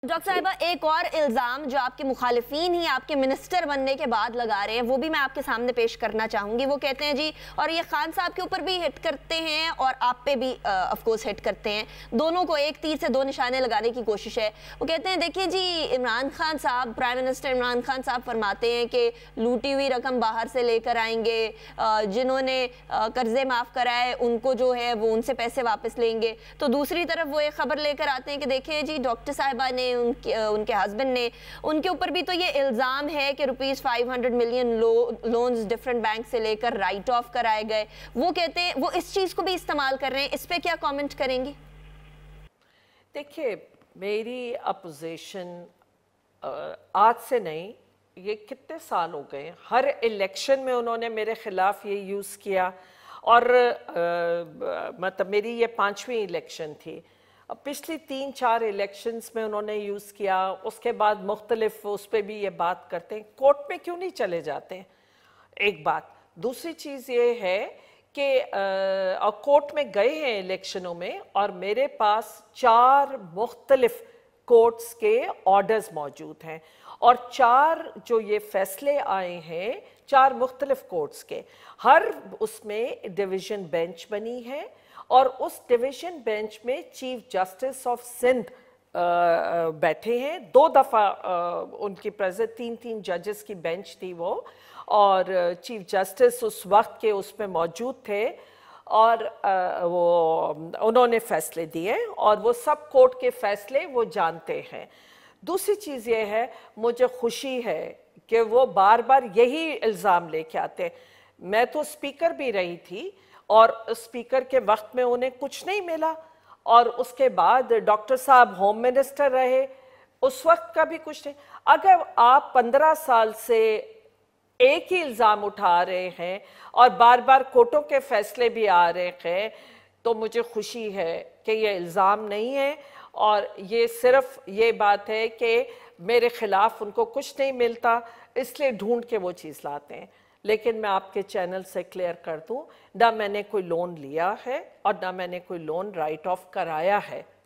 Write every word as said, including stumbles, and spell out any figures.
Doctor साहिबा, एक और इल्ज़ाम जो आपके मुखालिफिन ही आपके मिनिस्टर बनने के बाद लगा रहे हैं वो भी मैं आपके सामने पेश करना चाहूँगी। वो कहते हैं जी, और ये खान साहब के ऊपर भी हिट करते हैं और आप पे भी ऑफ कोर्स हिट करते हैं, दोनों को एक तीर से दो निशाने लगाने की कोशिश है। वो कहते हैं देखिए जी, इमरान खान साहब, प्राइम मिनिस्टर इमरान खान साहब फरमाते हैं कि लूटी हुई रकम बाहर से लेकर आएंगे, जिन्होंने कर्जे माफ़ कराए उनको जो है वो उनसे पैसे वापस लेंगे। तो दूसरी तरफ वो एक खबर लेकर आते हैं कि देखिए जी, डॉक्टर साहिबा ने, उनके उनके हस्बैंड ने, उनके ऊपर भी तो ये इल्ज़ाम है कि रुपीज़ फाइव हंड्रेड मिलियन लो लोन्स डिफरेंट बैंक से लेकर राइट ऑफ कराए गए। वो कहते हैं वो इस चीज़ को भी इस्तेमाल कर रहे हैं, इस पे क्या कमेंट करेंगी? देखिए, मेरी अपोजिशन आज से नहीं, ये कितने साल हो गए, हर इलेक्शन में उन्होंने मेरे खिलाफ ये यूज़ किया। और आ, मतलब मेरी ये पांचवी इलेक्शन थी, पिछली तीन चार इलेक्शंस में उन्होंने यूज़ किया। उसके बाद मुख्तलिफ उस पर भी ये बात करते हैं, कोर्ट में क्यों नहीं चले जाते हैं, एक बात। दूसरी चीज़ ये है कि कोर्ट में गए हैं इलेक्शनों में, और मेरे पास चार मुख्तलिफ कोर्ट्स के ऑर्डर्स मौजूद हैं, और चार जो ये फैसले आए हैं चार मुख्तलिफ कोर्ट्स के, हर उसमें डिवीज़न बेंच बनी है, और उस डिवीज़न बेंच में चीफ जस्टिस ऑफ सिंध बैठे हैं। दो दफ़ा उनकी प्रेजेंट, तीन तीन जजेस की बेंच थी वो, और चीफ जस्टिस उस वक्त के उसमें मौजूद थे, और वो उन्होंने फैसले दिए, और वो सब कोर्ट के फैसले वो जानते हैं। दूसरी चीज़ ये है, मुझे खुशी है कि वो बार बार यही इल्ज़ाम लेके आते। मैं तो स्पीकर भी रही थी, और स्पीकर के वक्त में उन्हें कुछ नहीं मिला, और उसके बाद डॉक्टर साहब होम मिनिस्टर रहे, उस वक्त का भी कुछ नहीं। अगर आप पंद्रह साल से एक ही इल्ज़ाम उठा रहे हैं और बार बार कोर्टों के फैसले भी आ रहे हैं, तो मुझे खुशी है कि ये इल्ज़ाम नहीं है, और ये सिर्फ ये बात है कि मेरे खिलाफ उनको कुछ नहीं मिलता, इसलिए ढूंढ के वो चीज़ लाते हैं। लेकिन मैं आपके चैनल से क्लियर कर दूं, ना मैंने कोई लोन लिया है और ना मैंने कोई लोन राइट ऑफ कराया है।